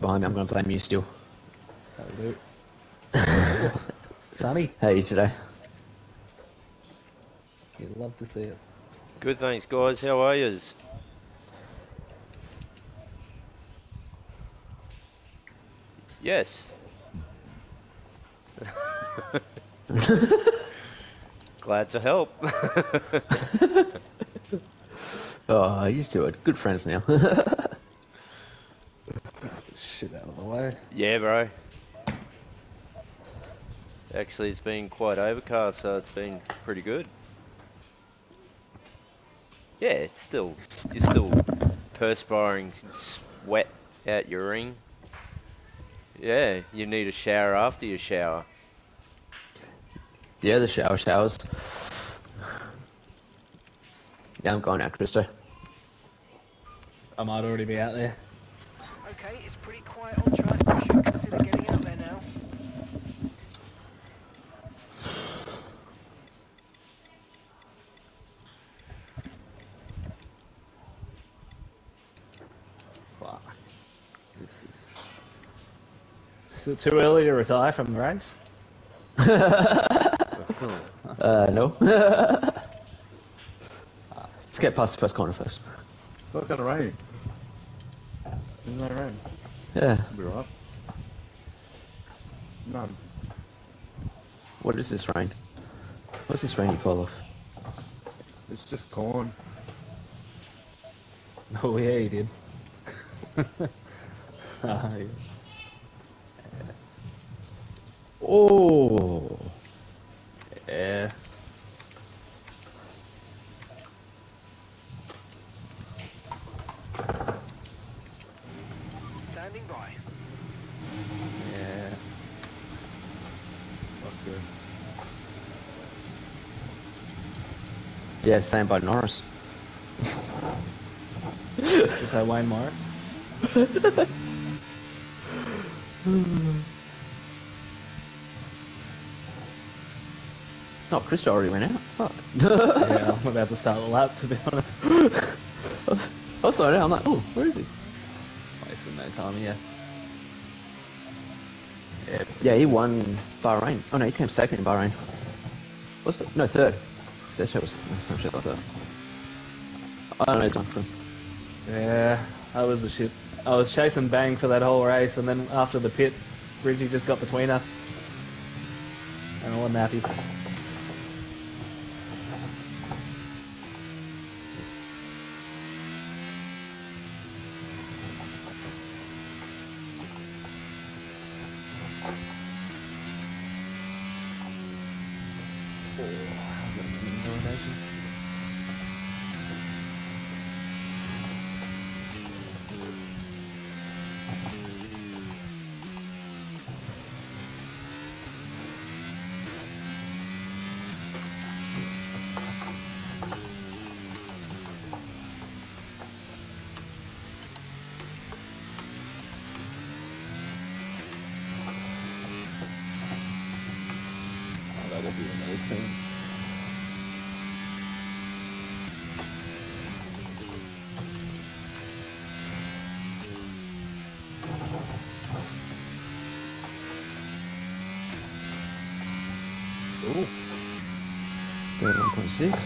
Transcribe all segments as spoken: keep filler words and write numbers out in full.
behind me, I'm going to blame you still. That'll do. Sonny. How are you today? You'd love to see it. Good, thanks, guys. How are yous? Yes. Glad to help. Oh, you two are good friends now. Shit out of the way. Yeah, bro. Actually, it's been quite overcast, so it's been pretty good. Yeah, it's still, you're still perspiring sweat out your ring. Yeah, you need a shower after your shower. Yeah, the shower showers. Yeah, I'm going out, Christo. I might already be out there. Okay, it's pretty quiet on track. You should consider getting out there now. Fuck. This is... Is it too early to retire from the race? uh, no. Let's get past the first corner first. It's not gonna rain. There's no rain. Yeah. We'll be right. None. What is this rain? What's this rain you call off? It's just corn. Oh yeah, he did. uh, yeah. Oh. Yeah. Standing by. Yeah. Fuck this. Yeah, same by Norris. Is that Wayne Morris? Oh, Christo already went out. Fuck. Yeah, I'm about to start the lap, to be honest. I was slowing down. I'm like, oh, where is he? Wasting no time, yeah. Yeah, yeah, he won Bahrain. Oh no, he came second in Bahrain. What's it? No, third. That shit was some shit like that. I don't know, he's gone through. Yeah, that was a shit. I was chasing Bang for that whole race, and then after the pit, Bridgie just got between us. And I wasn't happy. That will be one of those things. Ooh. thirty-one point six.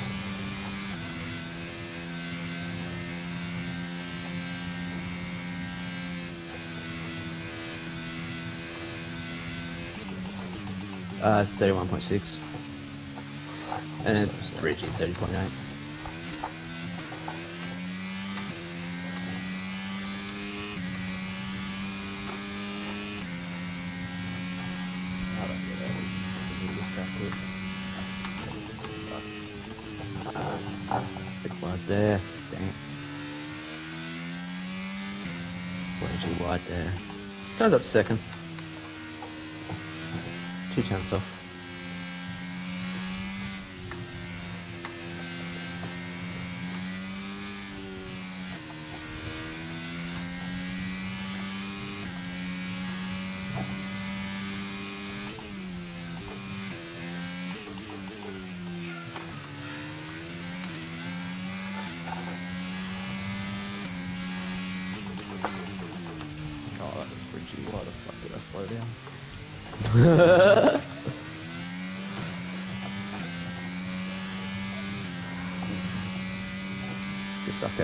Uh, it's thirty-one point six. And it's Bridgie, thirty point eight. I don't get it. I need this track quick. Big wide there. Dang it. Bridgie wide there. Turns up to second. Two tenths off. Oh, that was Bridgie, why the fuck did I slow down? Just okay.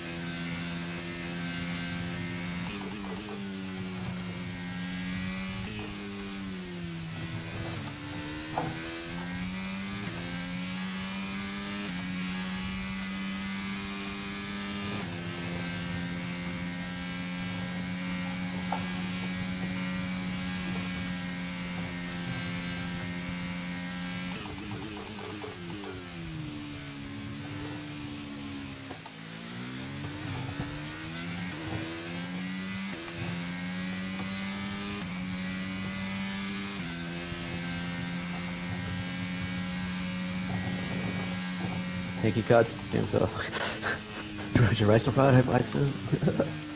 Thank you, cards. Damn stuff. Georgia race to Pride, I hope I accident. Okay,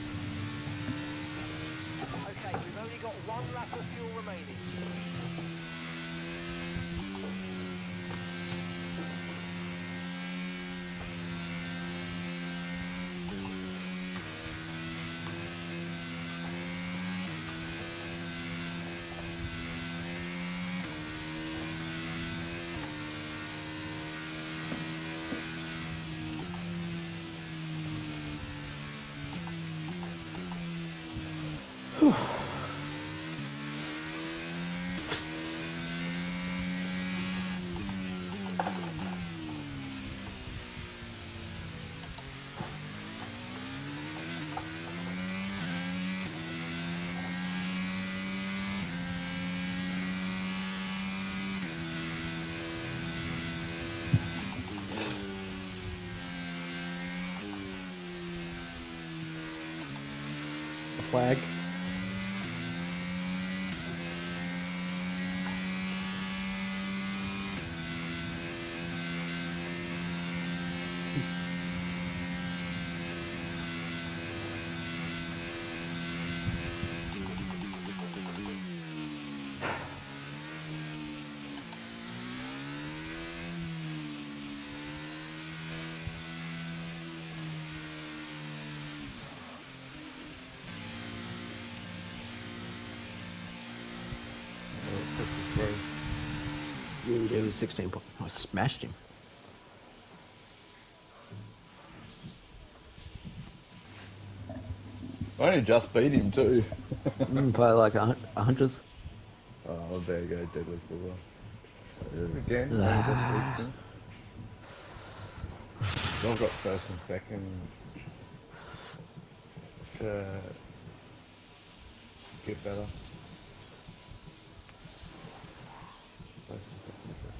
we've only got one lap of fuel remaining. Flag. Yeah, you do. sixteen points. I smashed him. I only just beat him too. mm, by like a, hun- a hundredth. Oh, there you go, deadly football. Again, only just beats him. I've got first and second to get better. First and second, second.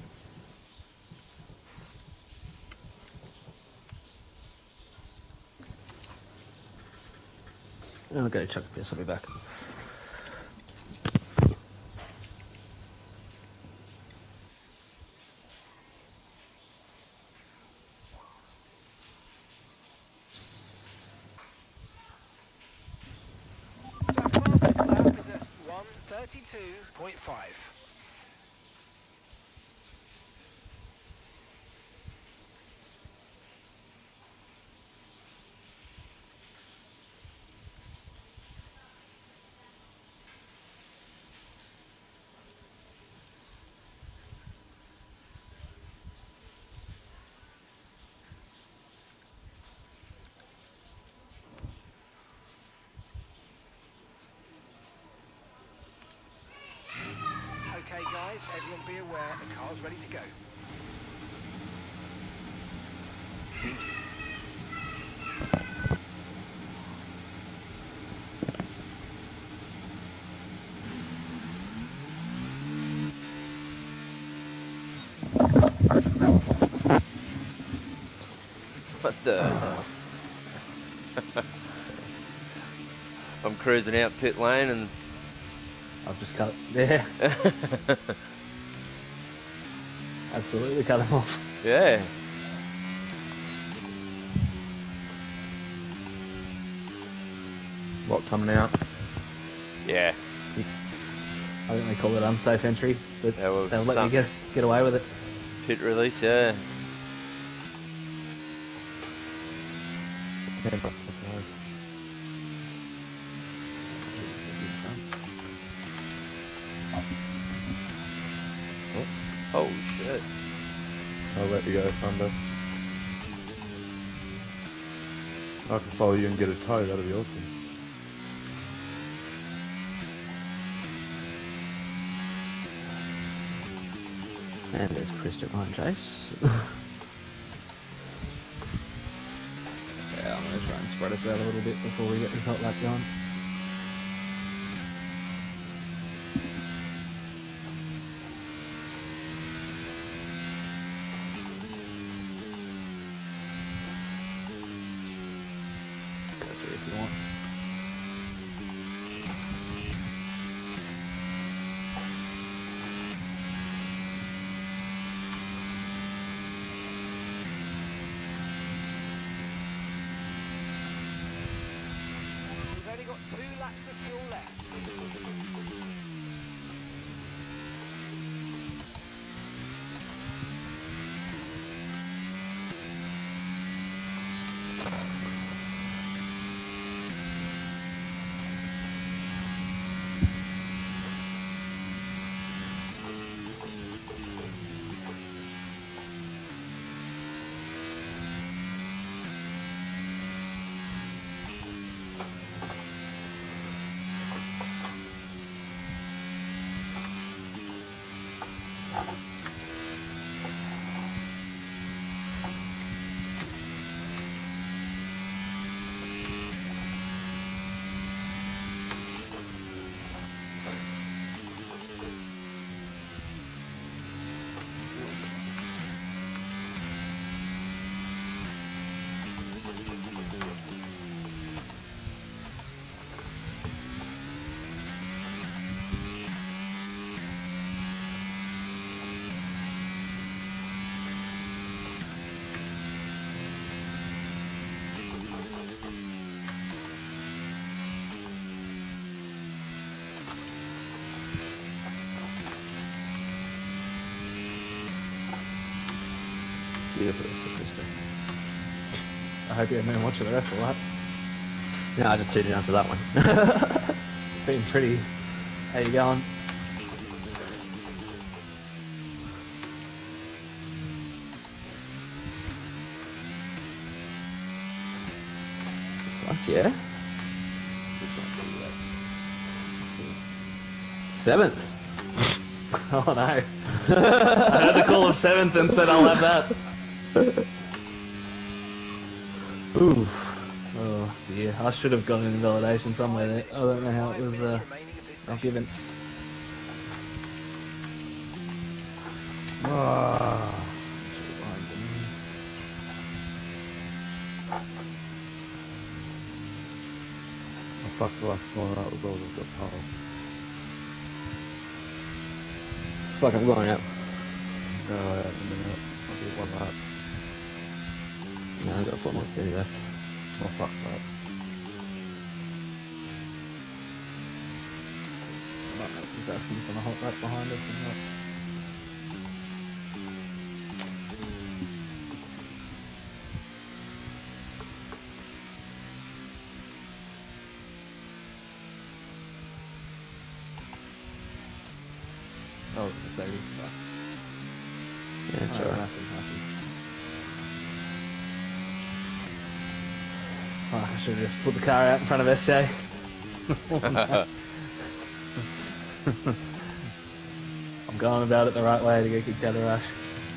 I'll go chuck this. I'll be back. So our fastest lap is at one thirty-two point five. Okay guys, everyone be aware, the car's ready to go. What the? I'm cruising out pit lane and I've just cut. Yeah, absolutely cut him off. yeah. What, coming out? Yeah. I think they call it unsafe entry, but Yeah, well, they'll let some- you get get away with it. Pit release, yeah. let you go, Thunder. I can follow you and get a toe, that'd be awesome. And there's Krista behind Chase. Yeah, I'm gonna try and spread us out a little bit before we get this hot lap going. Go through if you want. We've only got two laps of fuel left. Beautiful, it's a Krista. I hope you haven't been watching the rest of the lap. No, I just tuned in after that one. It's been pretty. How you going? Fuck yeah. This one pretty late. Seventh. Oh no. I heard the call of seventh and said I'll have that. Ooh. Oh dear, I should have gotten invalidation somewhere there. I don't know how it was uh, not given. Ah, I fucked the last corner, that was all I've got pole. Fuck, I'm going out. Go out in a minute, I'll do one lap. No, I've got four more thirty left. Oh fuck that. Might have his absence on a hot lap behind us and that. That was a Mercedes, but Yeah, oh, sure. that's massive, massive. Fuck, I should have just put the car out in front of S J. I'm going about it the right way to get kicked out of rush.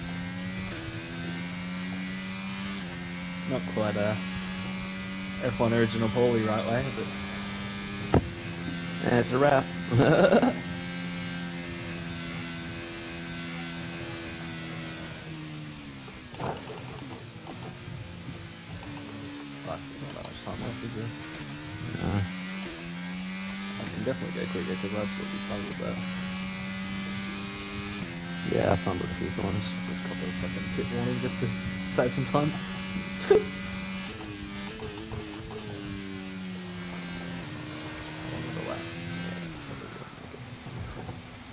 Not quite a F one original Paulie right way, but And it's a wrap. fuck, there's not that much time left, is there? No. I can definitely go quicker because I absolutely fumbled that. Yeah, I fumbled a few corners. Just got the fucking pit warning just to save some time. One of the laps. Yeah, probably will make it.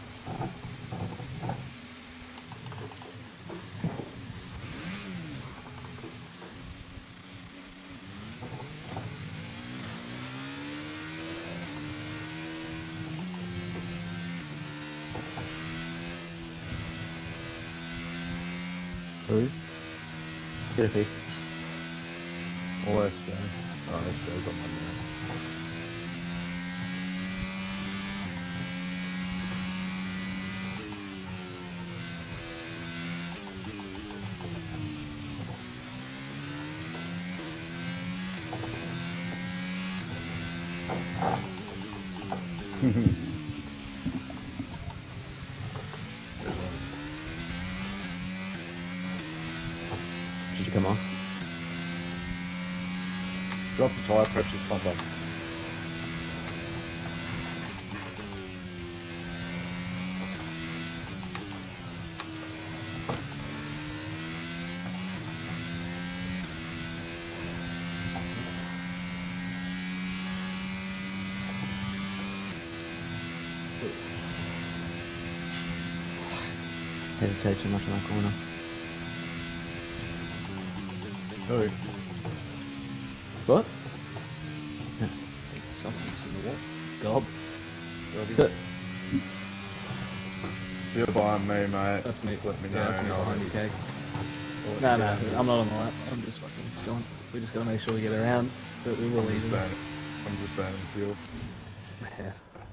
Who? Skippy. Or S J. Oh, S J's on my left. Did you come off? Drop the tyre pressure, front button. Hesitate too much in that corner. Who? What? Something's in the wall. Gob. So, If you're behind me, mate, That's me. just let me know. Yeah, that's me and I'll- behind you, Cake. I'll let No, you no, know. I'm not on the lap. I'm just fucking going. We just gotta make sure we get around, but we will I'm just easily. burning. I'm just burning fuel. Yeah.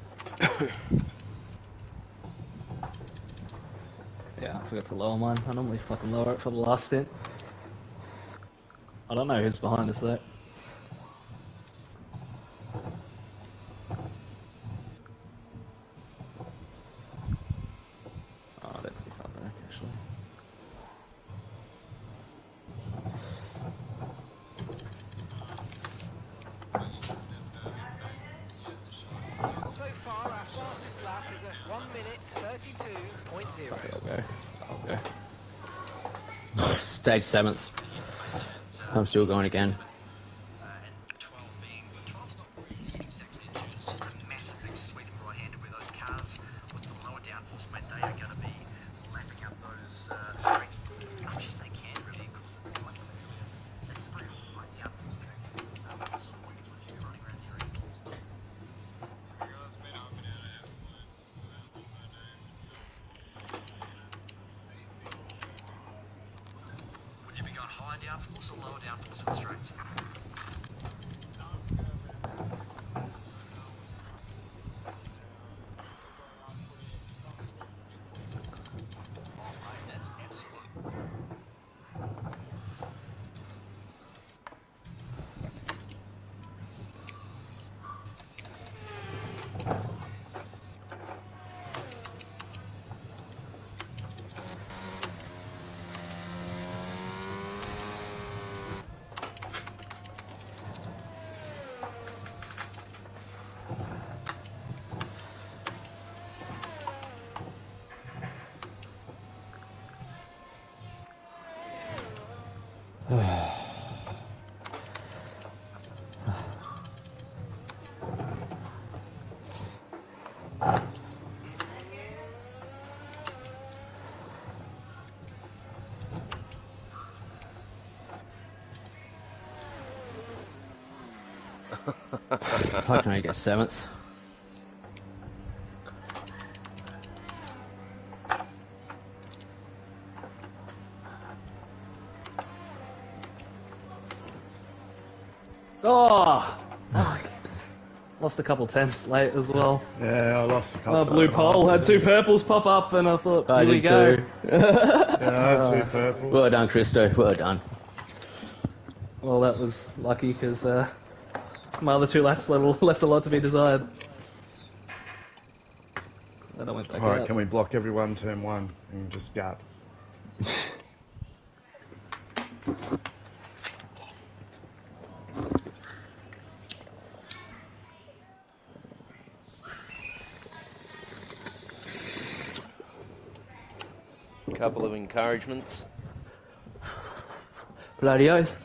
Yeah, I forgot to lower mine. I normally fucking lower it for the last stint. I don't know who's behind us though. Oh, they're pretty far back actually. So far, our fastest lap is at one minute thirty-two point zero. Fuck it, I'll go. I'll go. stage seventh. I'm still going again. Uh, and twelve being, but twelve's not really exactly in tune. It's just a massive big sweep right-handed with those cars with the lower downforce, mate. They are going to be lapping up those uh, straights as much as they can, really, because like I said earlier, it's a very high downforce track. Um, sort of like it's what you're running around here. Would you be going high downforce or lower downforce for the straights? How can I get seventh? Oh! Fuck. Lost a couple tenths late as well. Yeah, I lost a couple. Oh, blue pole had two purples pop up, and I thought, I here we did go. too. Yeah, I had two purples. Well done, Christo. Well done. Well, that was lucky because uh, my other two laps left, left a lot to be desired. Then I went back Alright, out. can we block everyone turn one and just gut? Couple of encouragements. Bloody oath.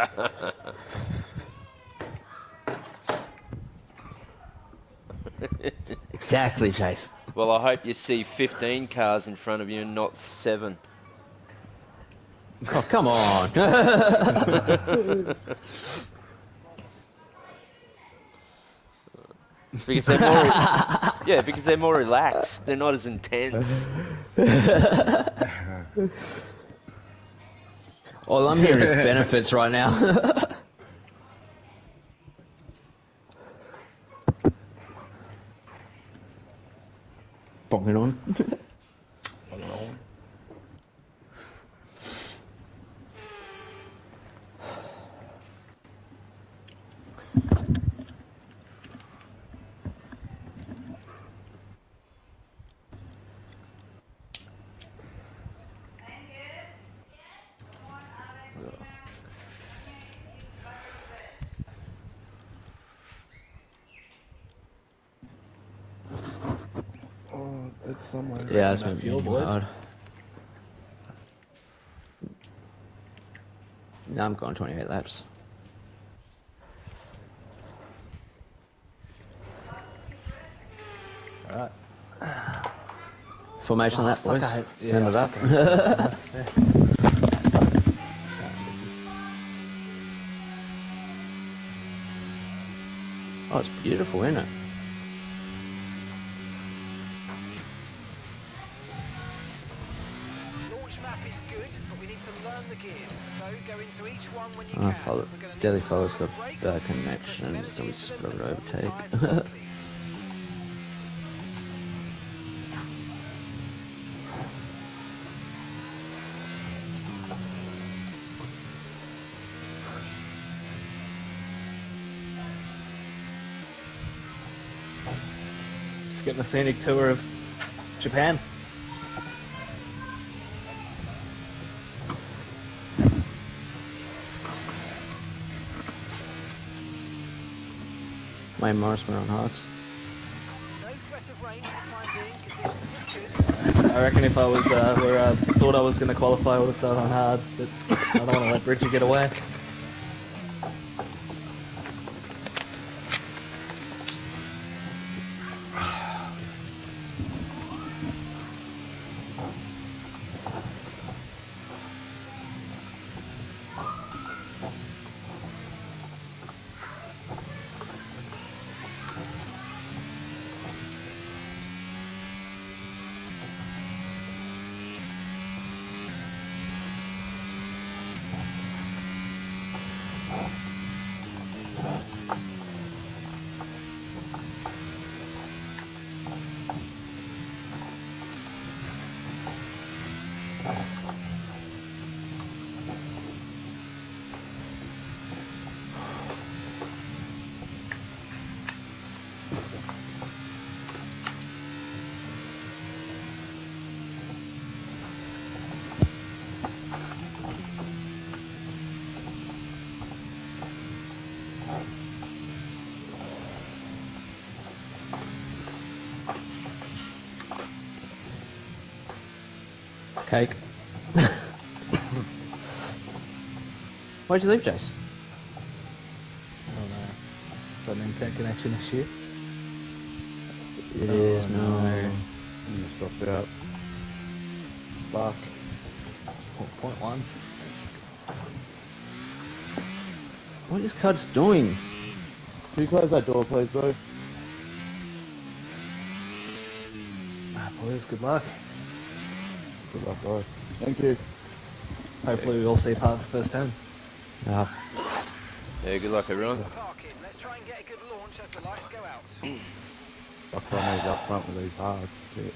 Exactly, Chase. Well, I hope you see fifteen cars in front of you and not seven. Oh, come on. Because they're more, yeah, because they're more relaxed. They're not as intense. All I'm hearing is benefits right now. Bonking on. Oh, it's somewhere. Yeah, that's that my fuel, fuel, boys. hard. Now I'm going twenty-eight laps. Alright. Formation Oh, lap, fuck, boys. I hate- yeah, Remember I fucking hate that? Yeah. Oh, it's beautiful, isn't it? Launch map is good, but we need to learn the gears. So go into each one when you Oh, can. follow, We're gonna need Daily to Follow's lower got the brakes, bad put some connection. energy He's gonna be into them, slow to and put the tyres overtake. on, please. Just getting a scenic tour of Japan. Wayne Morris, we're on Hearts. No threat of rain for the time being. Conditions look good. I reckon if I was uh, where I thought I was going to qualify, I would have started on hards, but I don't want to let Bridgie get away. Cake. Why'd you leave, Jace? I don't know. Is that an internet connection issue? It is, no. You stopped out. Fuck. four point one. What is Cuds doing? Can you close that door, please, bro? Ah, boys, good luck. Good luck, guys. Thank you. Hopefully we all see past the first turn. Ah, Yeah, good luck everyone. Parking. Let's try and get a good launch as the lights go out. Fuck, I need up front with these hards. Shit.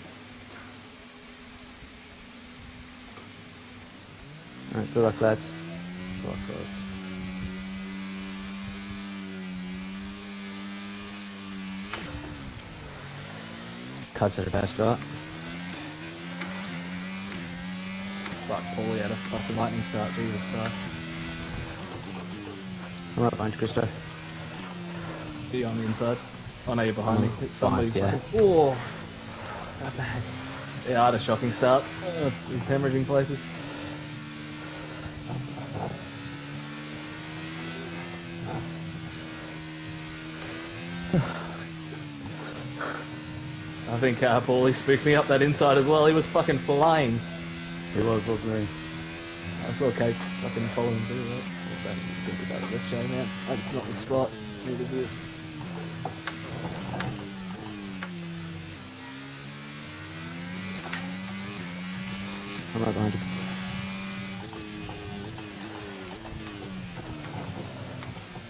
alright, good luck, lads. Fuck, guys. Cuds at a bad start. Fuck, Paulie had a fucking lightning start, Jesus Christ. I'm right behind you, Christo. Are you on the inside? Oh no, you're behind Mm, me. It's somebody's behind, fucking- Oh! That bad. Yeah, I had a shocking start. Uh, he's hemorrhaging places. I think uh, Paulie spooked me up that inside as well. He was fucking flying. He was, wasn't he? I saw Kate fucking following through that. I don't think about this show, man. That's not the spot. What is this? I'm right behind you.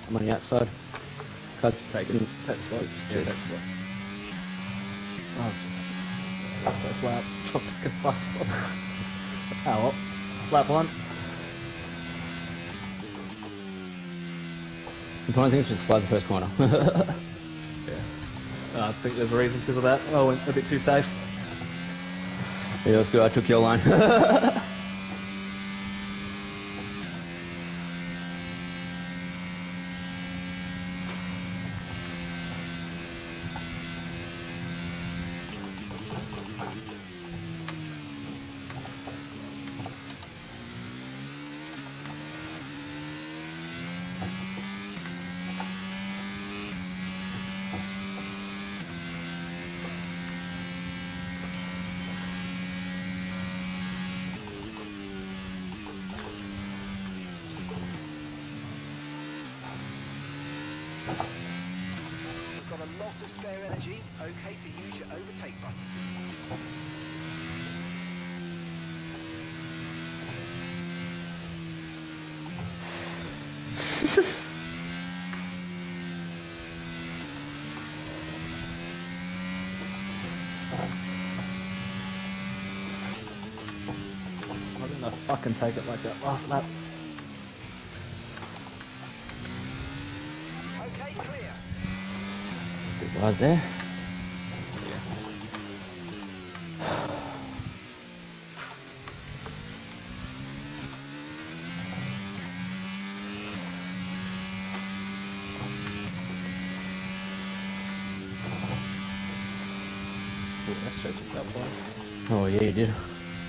I'm on the outside. Cuts. Take it. Take the slope. Yeah, Cheers. take the slope. Oh, just first lap. Drop fucking last spot. Oh well. Lap one. The point thing is just slide the first corner. Yeah. Oh, I think there's a reason because of that. Oh, I went a bit too safe. Yeah, that's good. I took your line. We've got a lot of spare energy. Okay to use your overtake button. Why didn't I fucking take it like that last lap? Okay, clear. Good ride there. Ooh, that straight took that point. Oh yeah, you did.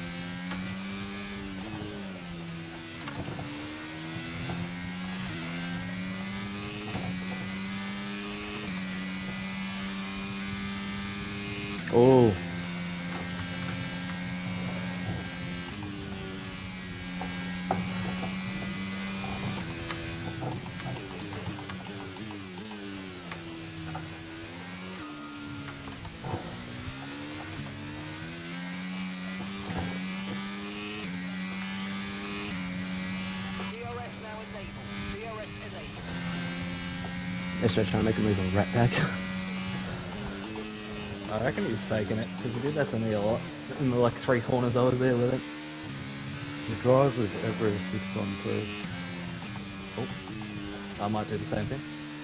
Oh. D R S now enabled. D R S enabled. Let's try to make a move on Rat Pack. I reckon he's faking it because he did that to me a lot. In the like three corners I was there with it. He drives with every assist on too. I might do the same thing.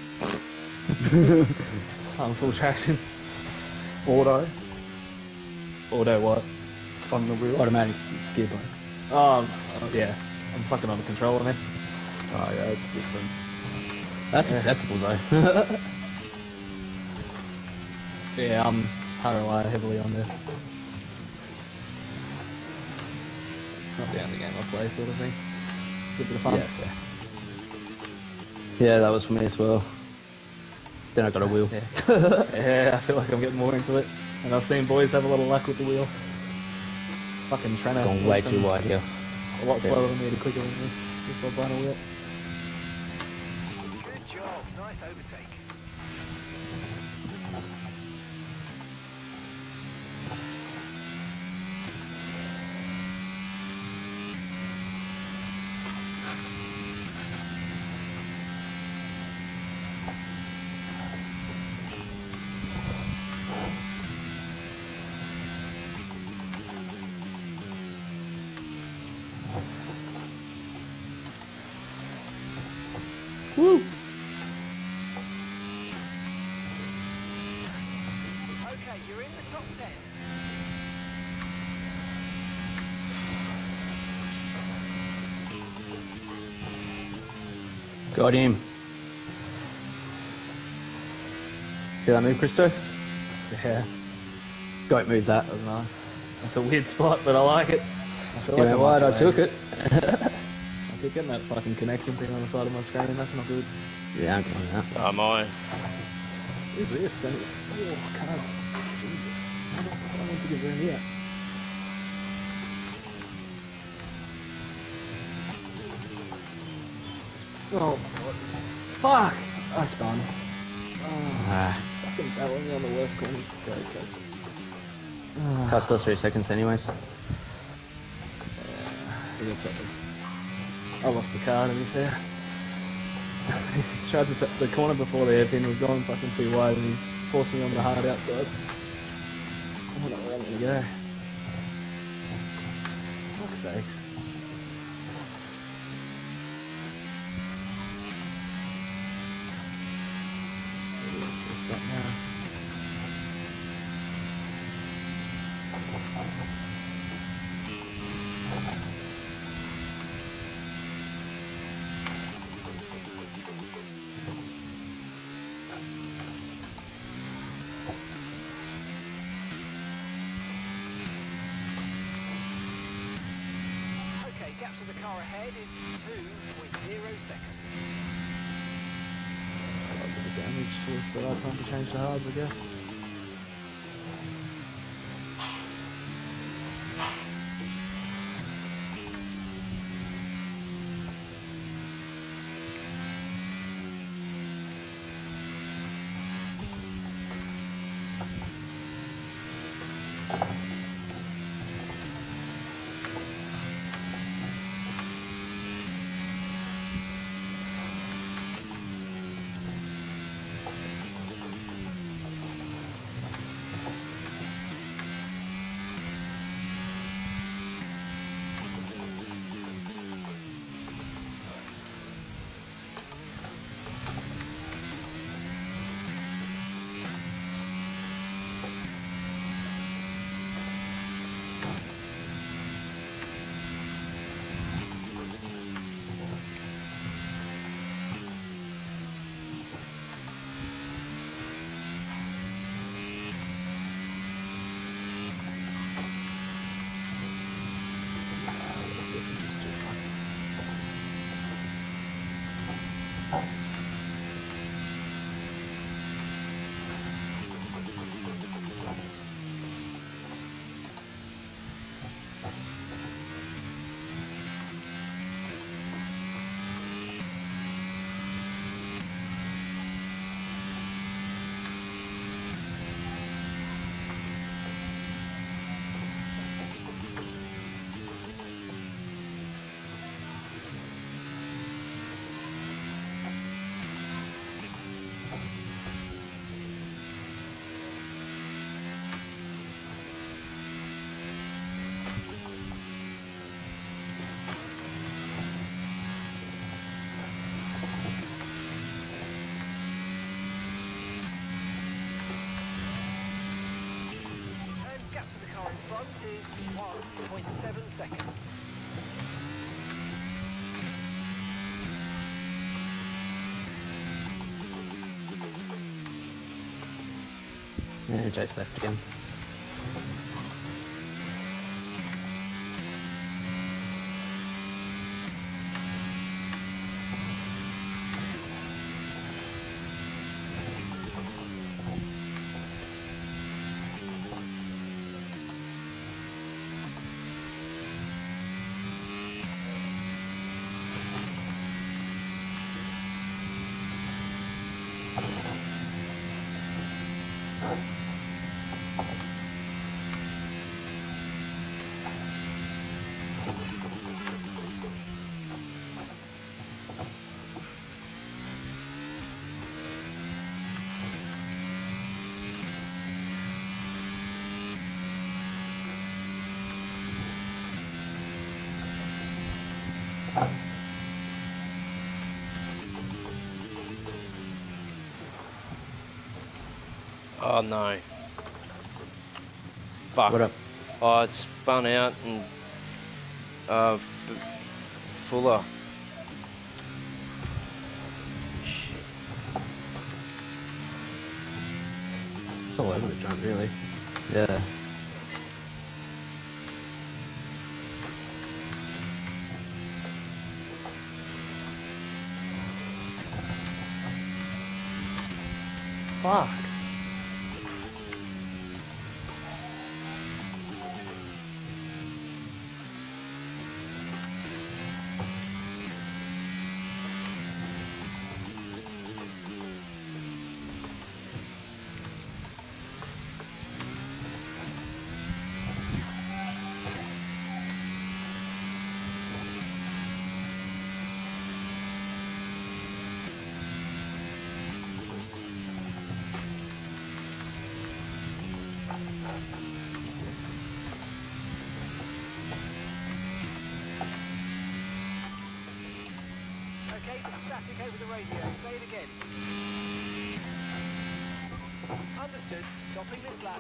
I'm full traction. Auto Auto what? on the wheel. Automatic gearbox. Oh, um, uh, yeah. I'm fucking on the controller, man. Oh yeah, it's different. That's Yeah. acceptable though. Yeah, I'm I rely heavily on there. It's not the only game I play, sort of thing. It's a bit of fun. Yeah, yeah, that was for me as well. Then I got a wheel. Yeah. Yeah, I feel like I'm getting more into it. And I've seen boys have a lot of luck with the wheel. Fucking Trenner. Gone way too wide here. A lot Yeah. slower than me, to quicker than me. Just by buying a wheel. Good job. Nice overtake. Woo! Okay, you're in the top ten. Got him. See that move, Christo? Yeah, Goat move that. that was nice. It's a weird spot, but I like it. I feel You like know I what? I might took land. it. I keep getting that fucking connection thing on the side of my screen, and that's not good. Yeah, I'm going that. Oh my. What is this? Send it. Oh, cards. Jesus. How the fuck do I want to get around here? Oh, fuck! I spun. Oh, Ah, it's fucking battling me on the worst corners. Great, great. Ah, cut still three seconds anyways. yeah, probably. I lost the car, to be fair. He's tried to t the corner before the hairpin. We've gone fucking too wide, and he's forced me on the hard outside. I don't know where I'm gonna go. Fuck's sakes. Let's see, what's that now? Okay, gap to the car ahead is two point zero seconds. A bit of damage to it, so that's time to change the hards, I guess. And gap to the car in front is one point seven seconds. Yeah, Jace left again. Oh no. Fuck. What up? Oh, I spun out and uh, f- Fuller. Shit. It's all over the joint, really. Yeah. Fuck. Okay, the static over the radio. Say it again. Understood. Stopping this lap.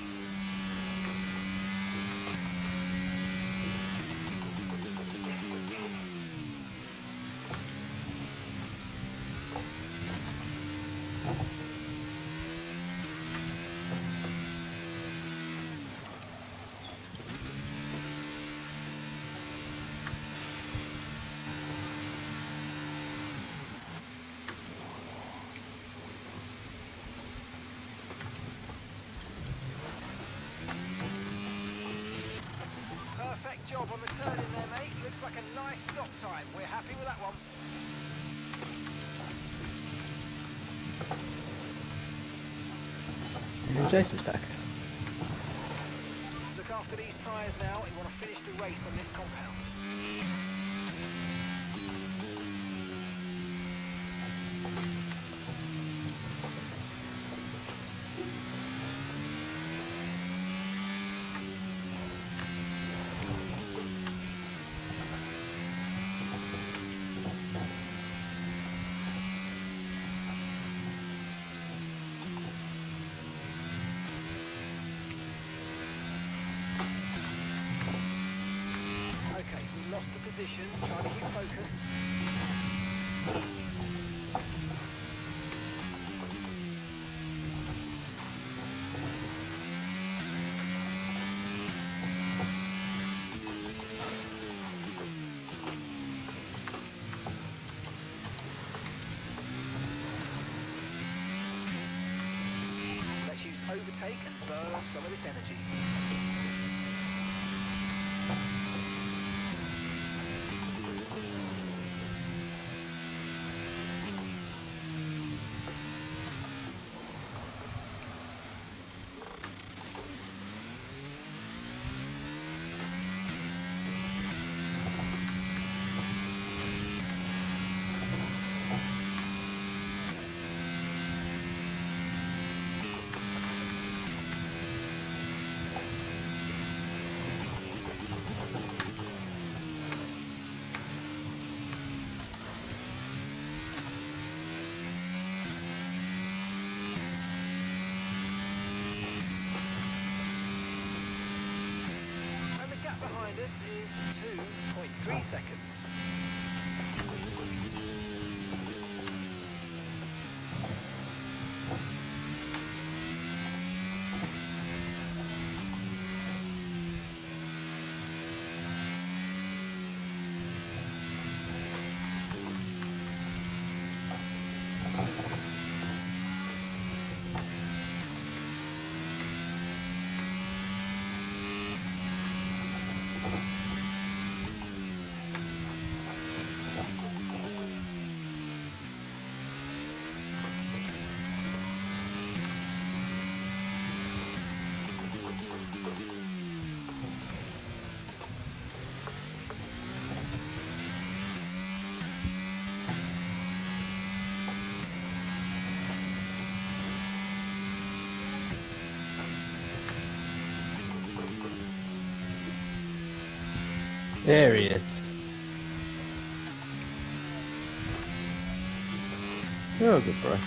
Perfect job on the turn in there, mate. Looks like a nice stop time. We're happy with that one. And Jason's back. Look after these tyres now. You want to finish the race on this compound. Okay, we've lost the position. Trying to keep focus. Let's use overtake and burn off some of this energy. And the gap behind us is two point three seconds. There he is. Oh, good bro.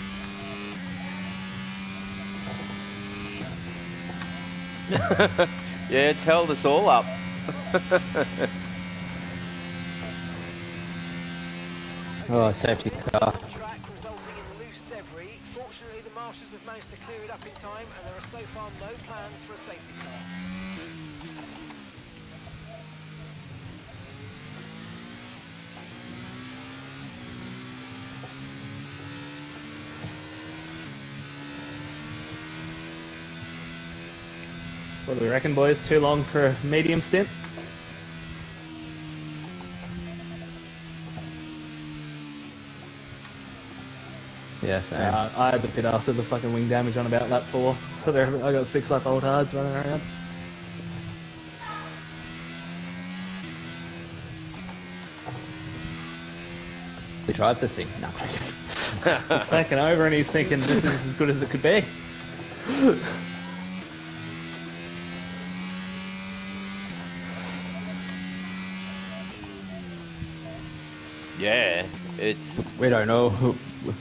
Yeah, it's held us all up. Oh, safety car. Track resulting in loose debris. Fortunately, the marshals have managed to clear it up in time, and there are so far no plans for a safety car. What do we reckon, boys? Too long for a medium stint? Yeah, same. Uh, I had to pit after the fucking wing damage on about lap four, so there I got six lap old hards running around. We drive the thing. No, He's taking over and he's thinking this is as good as it could be. Yeah, it's We don't know.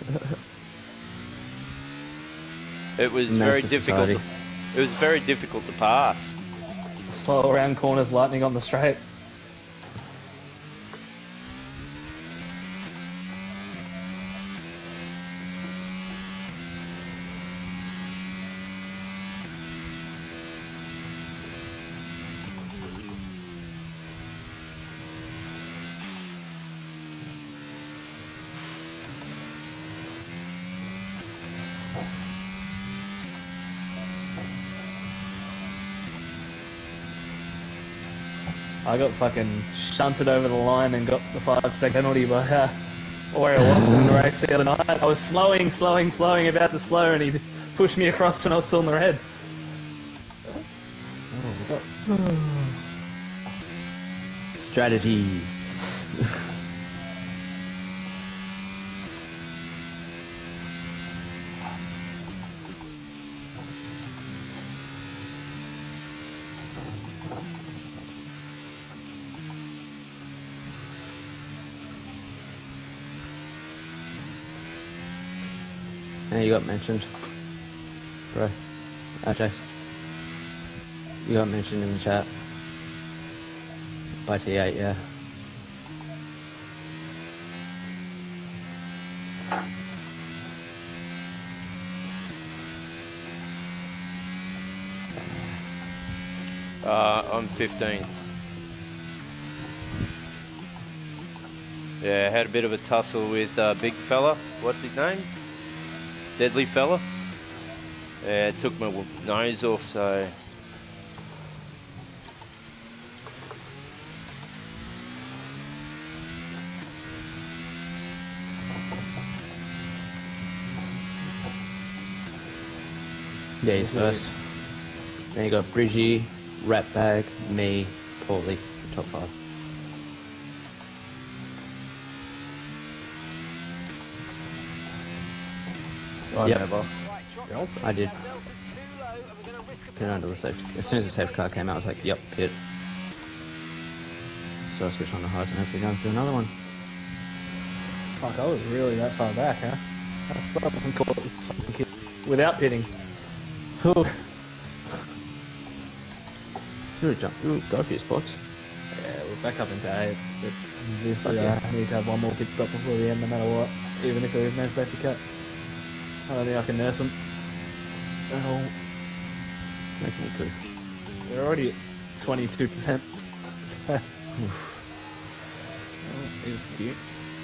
it was Master very difficult. society. To, it was very difficult to pass. Slow around corners, lightning on the straight. I got fucking shunted over the line and got the five second penalty by uh, where I was in the race the other night. I was slowing, slowing, slowing, about to slow, and he pushed me across when I was still in the red. Strategies. Hey, you got mentioned, bro. Uh, Jace. You got mentioned in the chat. By T eight, yeah. Uh, I'm fifteen. Yeah, I had a bit of a tussle with uh, big fella. What's his name? Deadly fella. Yeah, it took my w- nose off, so. Yeah, he's first. Then you got Bridgie, Ratbag, me, Paulie, top five. I Yep. never. Right, drop your speed, I did. that delta's too low, and we're going to risk a Pit under the penalty. safety. As soon as the safety car came out, I was like, yep, pit. So I switched on the highs and hopefully go through another one. Fuck, I was really that far back, huh? That's not fucking caught this fucking kid without pitting. Whew. You would jump, you would go a few spots. Yeah, we're back up into eight. But this, Fuck uh, yeah. I need to have one more pit stop before the end, no matter what. Even if there is no safety cut. I don't think I can nurse them. Oh, Making me good. they're already at twenty-two percent. So, oh, here's the cute.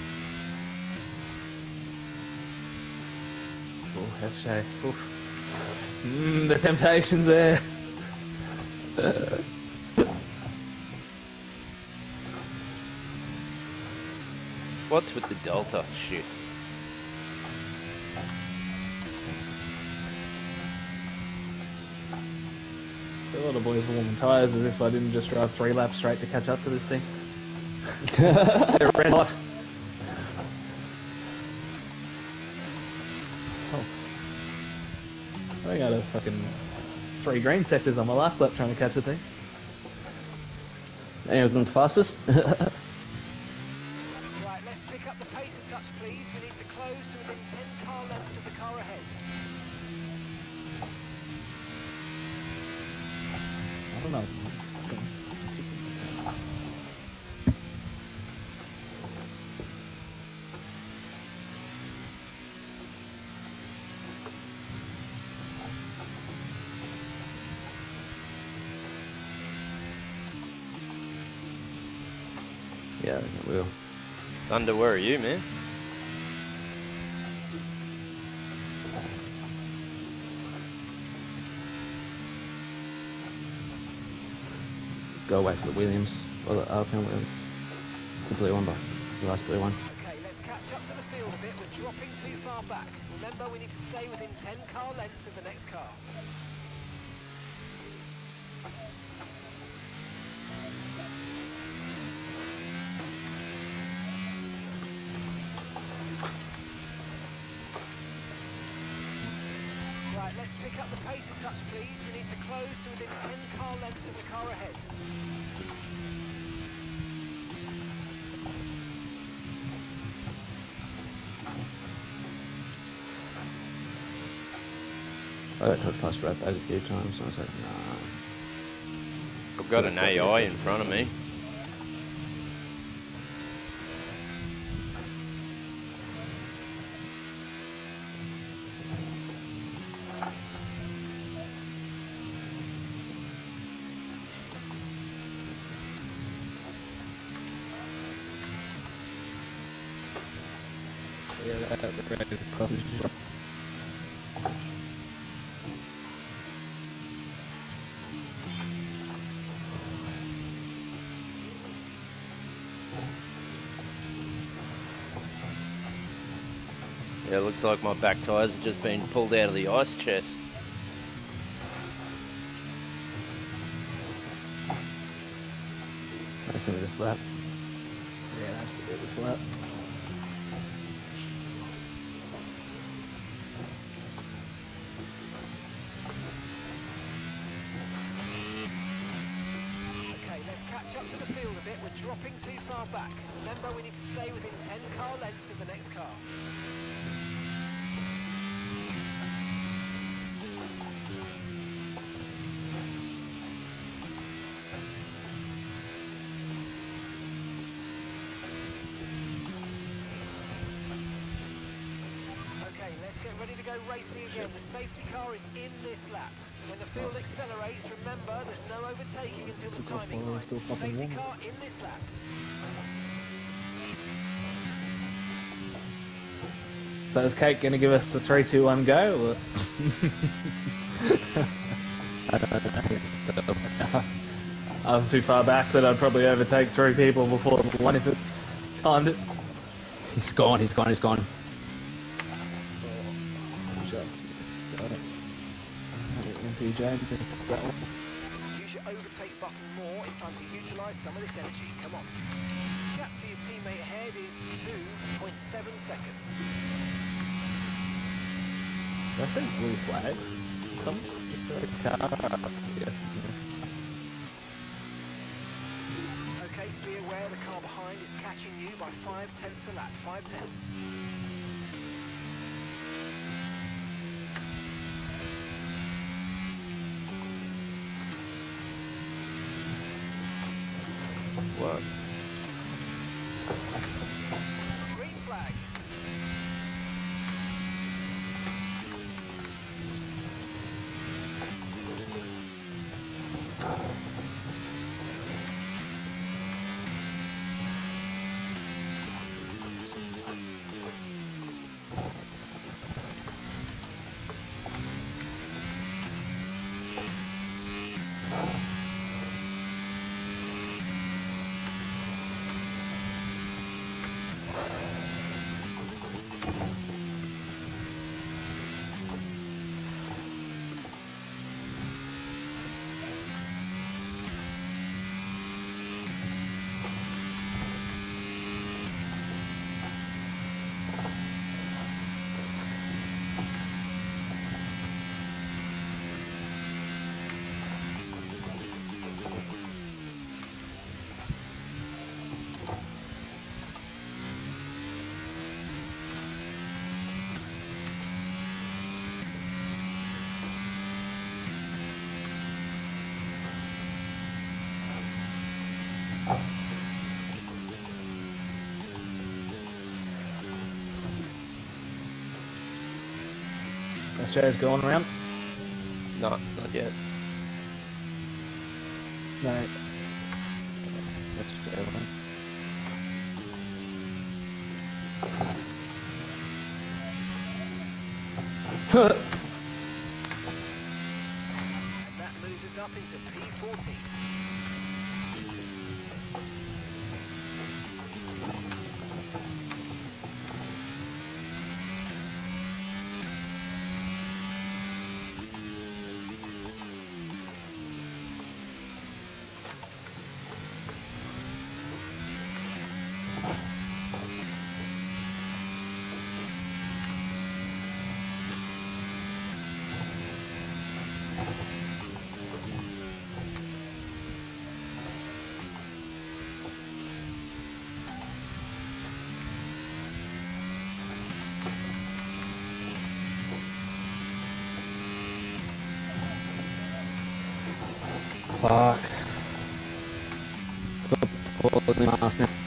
Oh, S J. Oof. Mm, the temptation's there. What's with the Delta shit? So a lot of boys warming tyres as if I didn't just drive three laps straight to catch up to this thing. They're red hot. Oh. I think I had a fucking three green sectors on my last lap trying to catch the thing. And it was the fastest. Right, let's pick up the pace a touch, please. We need to close to within ten car lengths of the car ahead. I don't know. It's fucking... Yeah, I think it will. Thunder, where are you, man? Go away for the Williams, or the Alpine Williams. The blue one, but the last blue one. Okay, let's catch up to the field a bit. We're dropping too far back. Remember, we need to stay within ten car lengths of the next car. Right, let's pick up the pace a touch, please. We need to close to within ten car lengths of the car ahead. I got touch past Rat Bag a few times, and I was like, nah. I've got an A I in front of me. Yeah, that, that, that, that, Yeah, looks like my back tyres have just been pulled out of the ice chest. I think this lap. yeah, that's the bit that's left. Okay, let's catch up to the field a bit. We're dropping too far back. Remember, we need to stay within ten car lengths of the next car. Okay, let's get ready to go racing again. The safety car is in this lap. When the field accelerates, remember there's no overtaking until the Took off timing while I line. was still fucking Safety warm. car in this lap. So is Kate going to give us the three, two, one go? Or? I don't know. I'm too far back that I'd probably overtake three people before the one if it timed it. He's gone, he's gone, he's gone. Just missed that. M P J missed that one. Use your overtake button more. It's time to utilise some of this energy. Come on. Gap to your teammate ahead is two point seven seconds. Did I see blue flags? Some just a car up here. Okay, be aware the car behind is catching you by five tenths a lap. Five tenths. What? Green flag. This show's going around. No, not yet. No. That's just everyone. And that moves us up into P fourteen. Fuck. Got Paul in the mask now.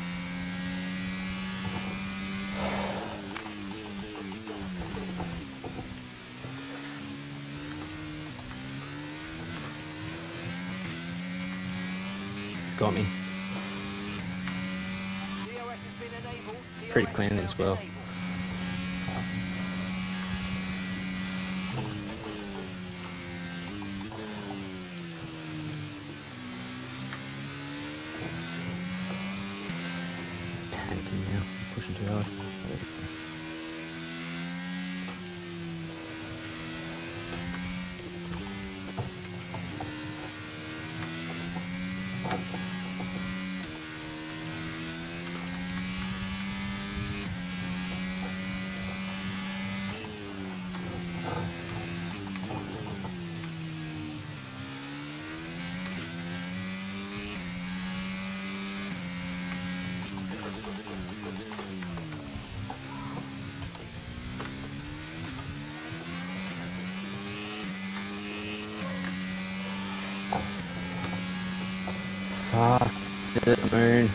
It's got me. D O S has been enabled. Pretty D O S clean now as well. enabled. Panicking now. Pushing too hard. Fuck it, moon.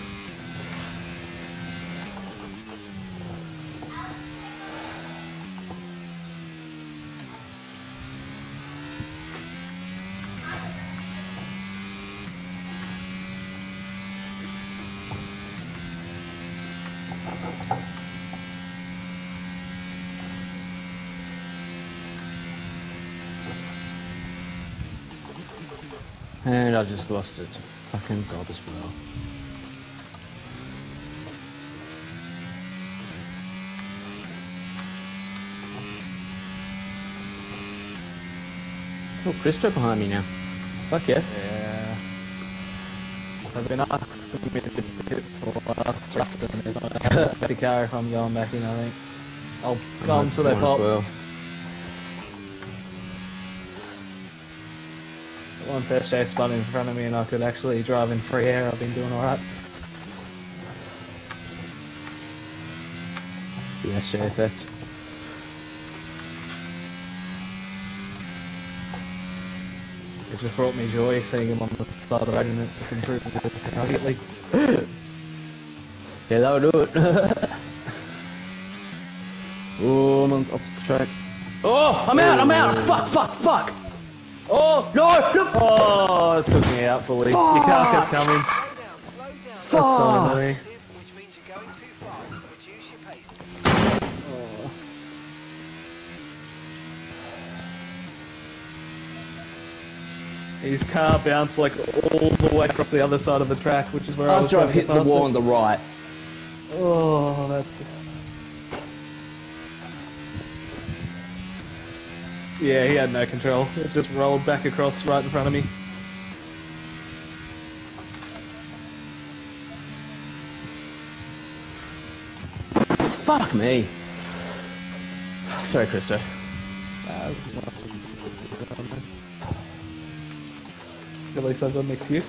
And I just lost it to fucking God as well. Oh, Christo behind me now. Fuck yeah. Yeah. I've been asking me to pit for last race and there's not a car if I'm going back in, I think. I'll go I'm until they going pop. as well. Once S J spun in front of me and I could actually drive in free air, I've been doing alright. The S J effect. It just brought me joy seeing him on the side of the road and it just improved it immediately. Yeah, that'll do it. Oh, I'm on off the track. Oh, I'm out, I'm out! Fuck, fuck, fuck! Oh, no, no! Oh, it took me out fully. Your car kept coming. Slow down, slow down. That's so Fuck! annoying. Which means you're going too fast. Reduce your pace. His car bounced like all the way across the other side of the track, which is where I was After I've trying to hit the get wall past on the right. it. Oh, that's... Yeah, he had no control. It just rolled back across right in front of me. Fuck me. Sorry, Christo. At least I've got an excuse.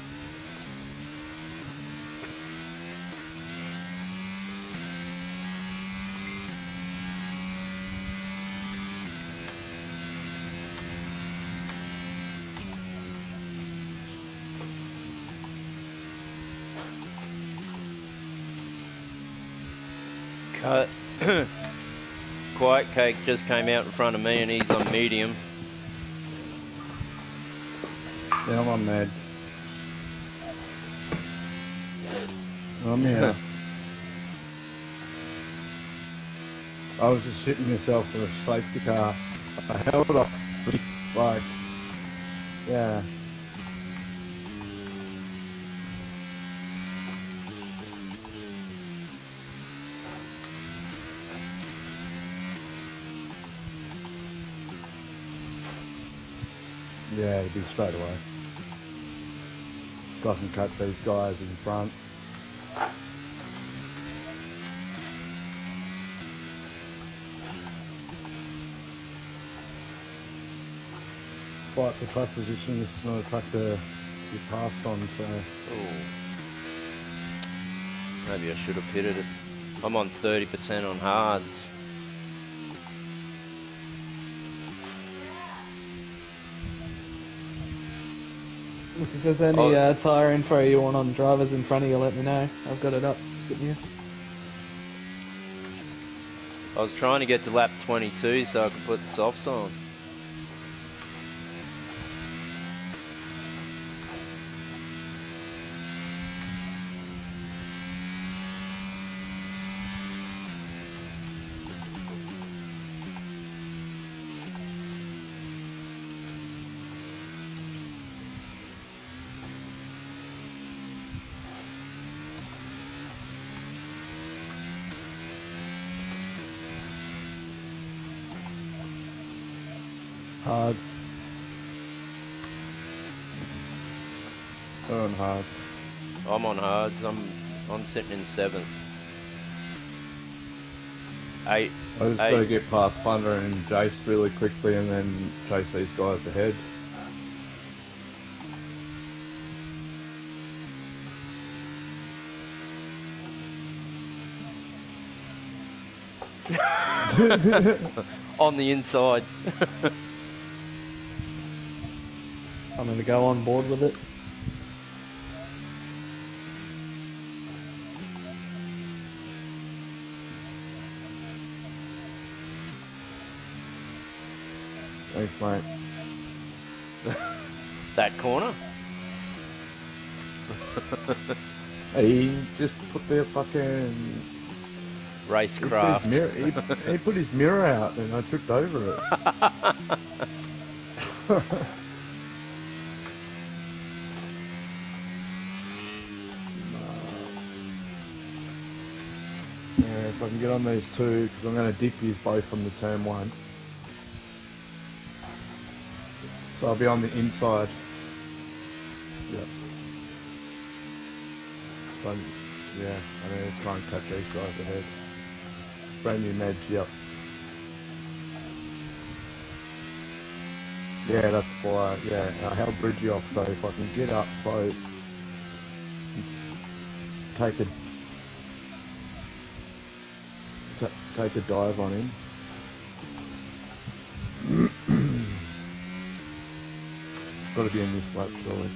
Cut. Quiet Cake just came out in front of me and he's on medium. Yeah, I'm on meds. I'm here. I was just shitting myself for a safety car. I held off, like, yeah. Yeah, it'd be straight away. So I can catch these guys in front. Fight for track position. This is not a track to get passed on, so. Ooh. Maybe I should have pitted it. I'm on thirty percent on hards. If there's any Oh. uh, tyre info you want on drivers in front of you, let me know. I've got it up sitting here. I was trying to get to lap twenty-two so I could put the softs on. Hards. They're on hards. I'm on hards. I'm I'm sitting in seventh. Eight. I just Eight. got to get past Thunder and Jace really quickly and then chase these guys ahead. On the inside. I'm going to go on board with it. Thanks, mate. That corner. He just put their fucking... He put, his Racecraft. mirror, he, he put his mirror out and I tripped over it. Yeah, if I can get on these two, because I'm going to dip these both from the turn one. So I'll be on the inside. Yep. So, yeah, I'm going to try and catch these guys ahead. Brand new meds, yep. Yeah, that's why, yeah, I held Bridgie off, so if I can get up close, take a, t take a dive on him. Got to be in this lap, surely.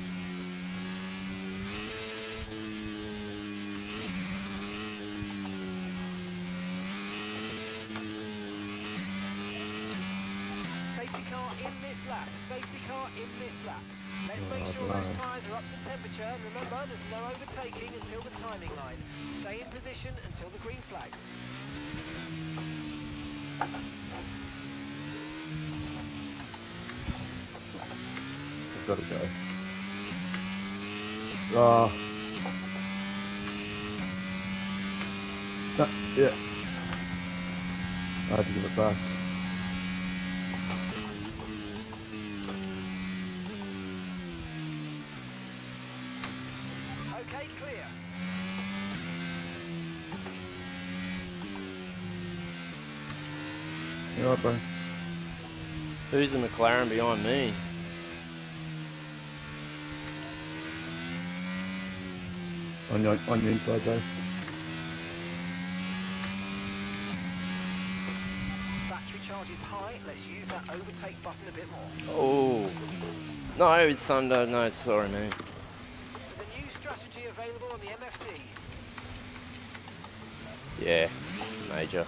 Safety car in this lap. Safety car in this lap. Let's make Oh, sure no. those tyres are up to temperature. Remember, there's no overtaking until the timing line. Stay in position until the green flags. I've got to go. Oh. No, yeah. I had to give it back. Okay, clear. You know what, bro? Who's the McLaren behind me? On your, on your inside, Jace. Battery charge is high. Let's use that overtake button a bit more. Oh. No, Thunder. No, sorry, man. There's a new strategy available on the M F D. Yeah, major.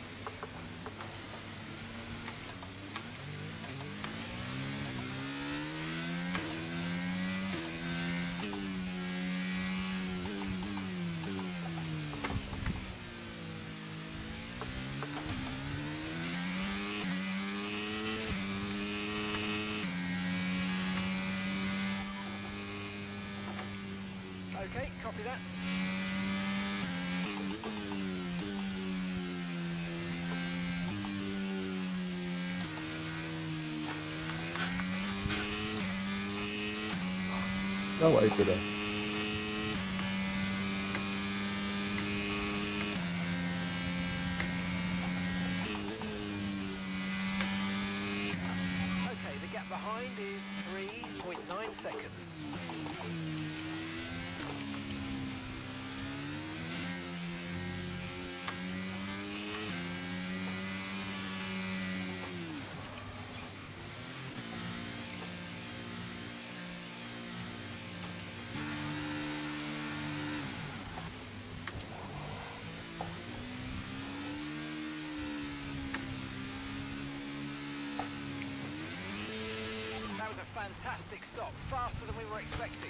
Okay, copy that. No way, could I? Okay, the gap behind is three point nine seconds. a fantastic stop, faster than we were expecting.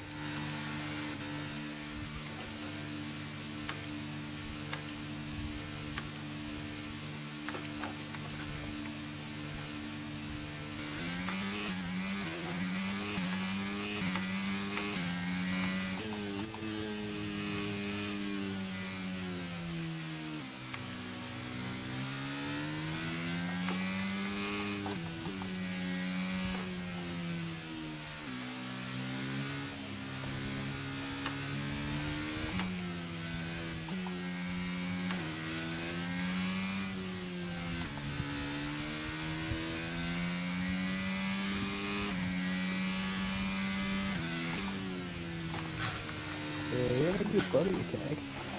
Yeah, you're a good buddy, okay.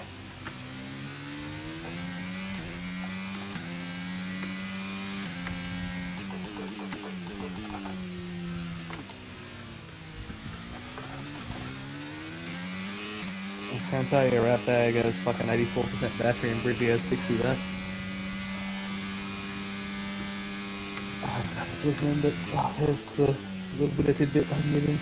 I can't tell you, Rat Bag has fucking eighty-four percent battery and Bridgie has sixty though. Oh, I was listening, but oh, there's the little bit of tidbit I'm giving.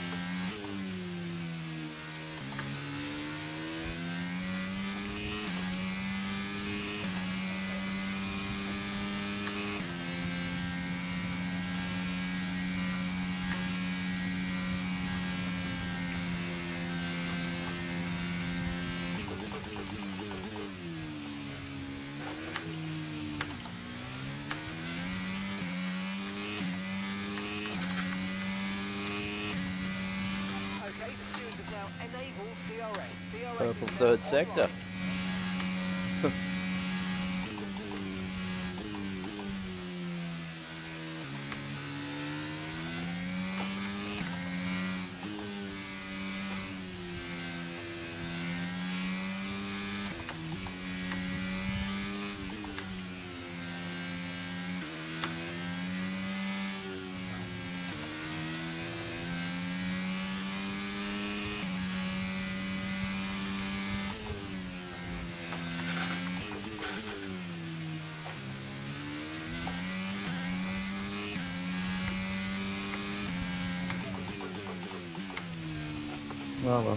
Okay, the stewards have now enabled D R S. D R S Purple is now third sector. online. Oh well.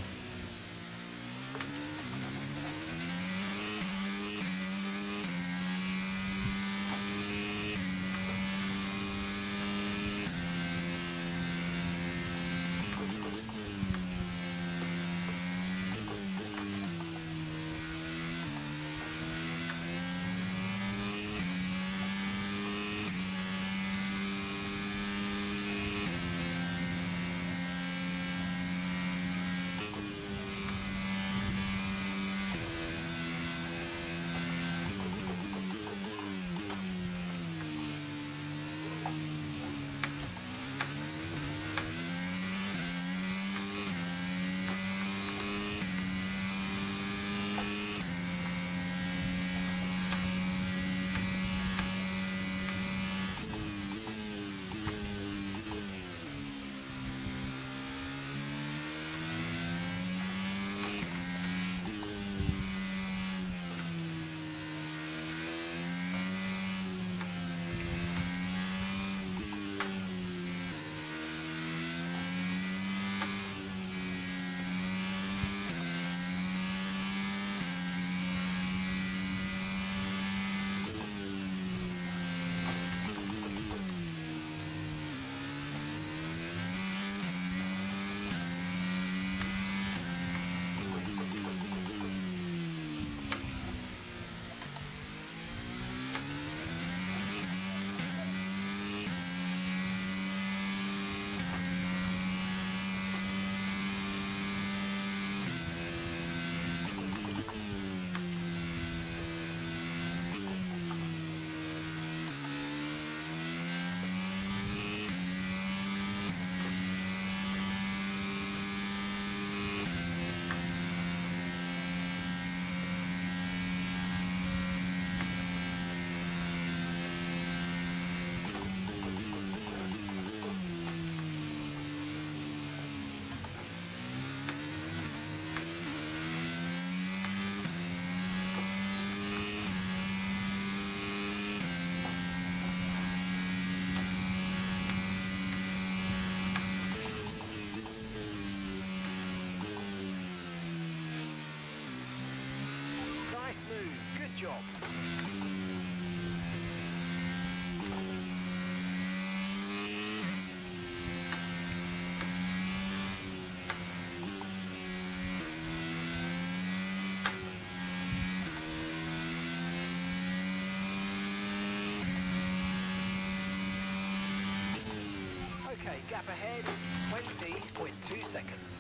job. Okay, gap ahead, twenty point two seconds.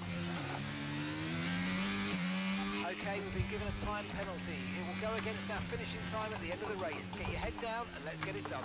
Okay, we've been given a time penalty. It will go against our finishing time at the end of the race. Get your head down and let's get it done.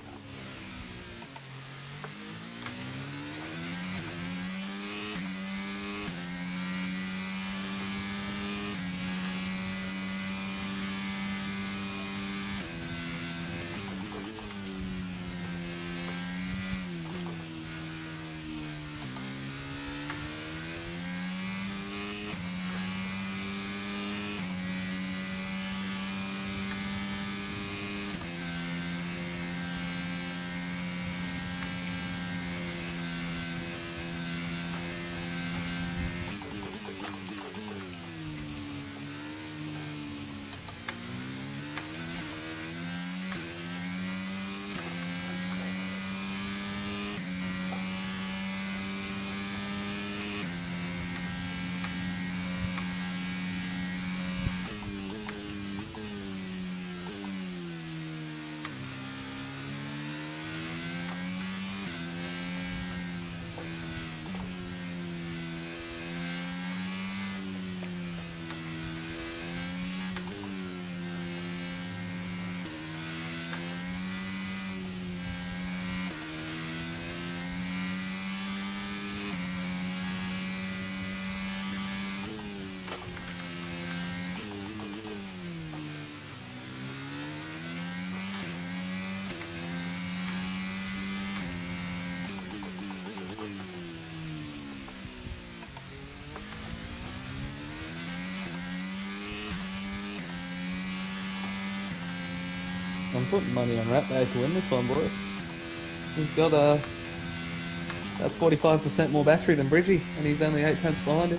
I'm putting money on Ratbag to win this one, boys. He's got uh, about forty-five percent more battery than Bridgie, and he's only eight tenths behind him.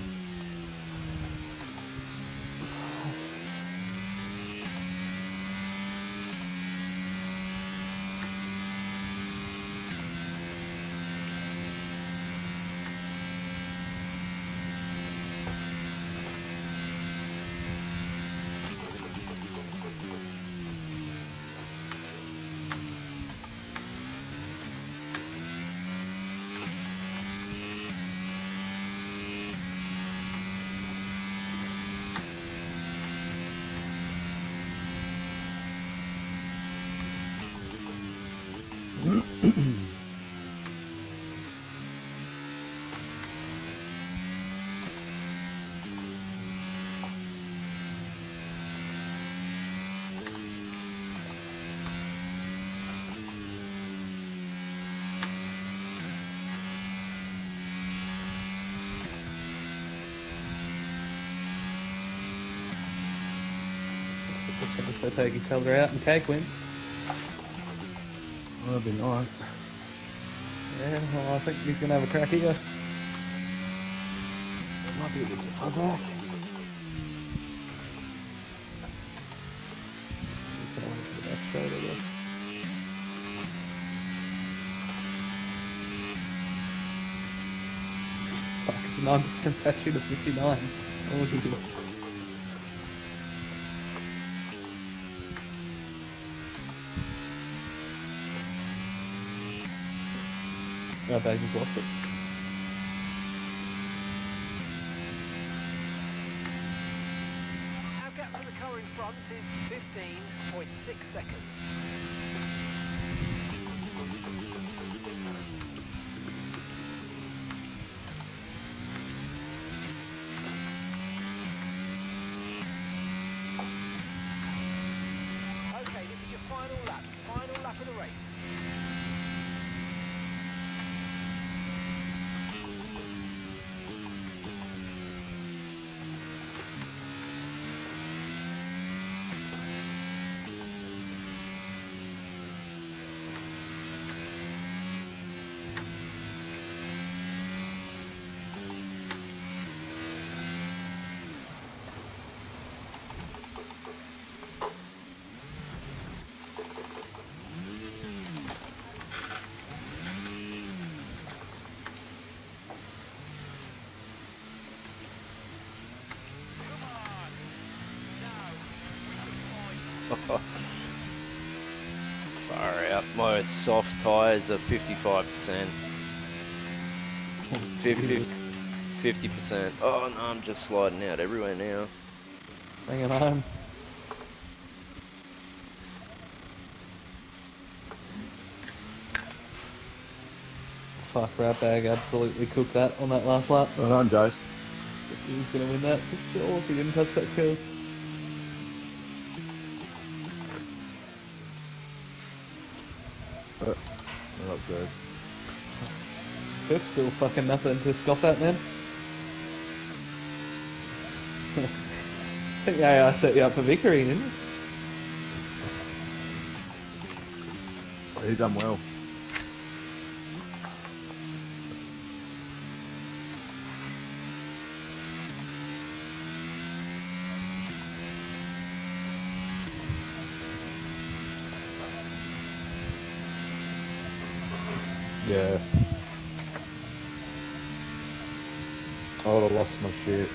They take each other out and cake wins. That'd be nice. Yeah, well, I think he's going to have a crack here. Might be a bit too far back. He's going to wait for the back straight, I guess. Fuck, it's nine percent battery to fifty-nine. What was he doing? Oh, they just lost it. Our gap to the car in front is fifteen point six seconds. Okay, this is your final lap. Final lap of the race. Far out. My soft tyres are fifty-five percent. fifty percent. Oh no, I'm just sliding out everywhere now. Bring it home. Fuck, Ratbag absolutely cooked that on that last lap. Well done, Jace. He was going to win that for sure if he didn't touch that curve. Uh, that's good. That's still fucking nothing to scoff at, man. I think A I set you up for victory, didn't he? He done well. Yeah. I would have lost my shit.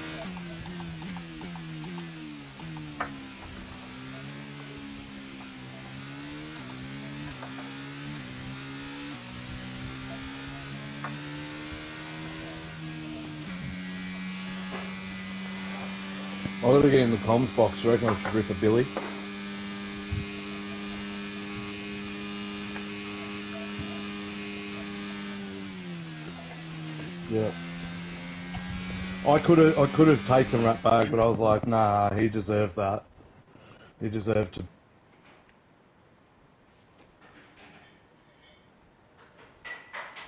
I gotta get in the comms box. I reckon I should rip a Billy. Yeah. I could have I could have taken Ratbag, but I was like, nah, he deserved that. He deserved to